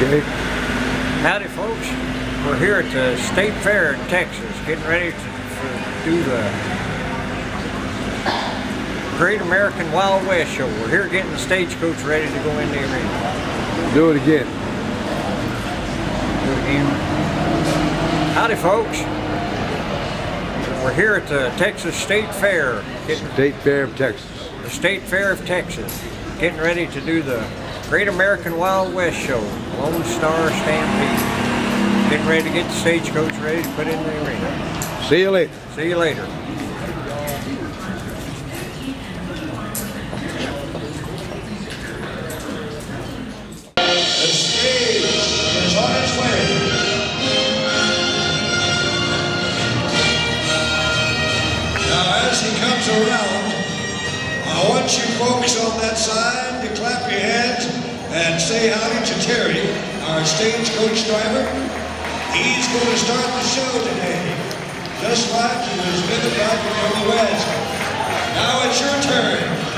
Okay. Howdy folks, we're here at the State Fair in Texas, getting ready to do the Great American Wild West Show. We're here getting the Stagecoach ready to go in the arena. Do it again. Do it again. Howdy folks, we're here at the Texas State Fair. State Fair of Texas. The State Fair of Texas, getting ready to do the Great American Wild West Show, Lone Star Stampede. Getting ready to get the Stagecoach ready to put in the arena. See you later. See you later. The stage is on its way. Now as he comes around, I want you folks on that side to clap your hands and say howdy to Terry, our stagecoach driver. He's going to start the show today, just like he was living back in the West. Now it's your turn.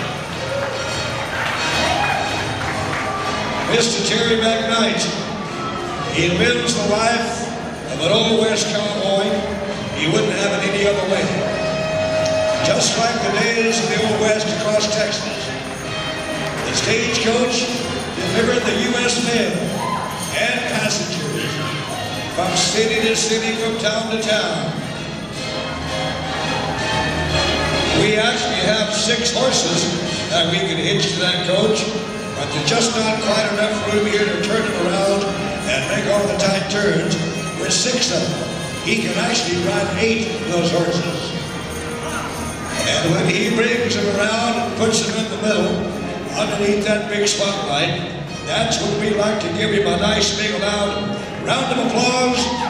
Mr. Terry McKnight, he lives the life of an old West cowboy. He wouldn't have it any other way. Just like the days of the old West across Texas, the Stagecoach delivered the U.S. mail and passengers from city to city, from town to town. We actually have 6 horses that we can hitch to that coach, but there's just not quite enough room here to turn them around and make all the tight turns. With 6 of them, he can actually drive 8 of those horses. And when he brings them around and puts them in the middle, underneath that big spotlight, that's when we like to give him a nice big loud round of applause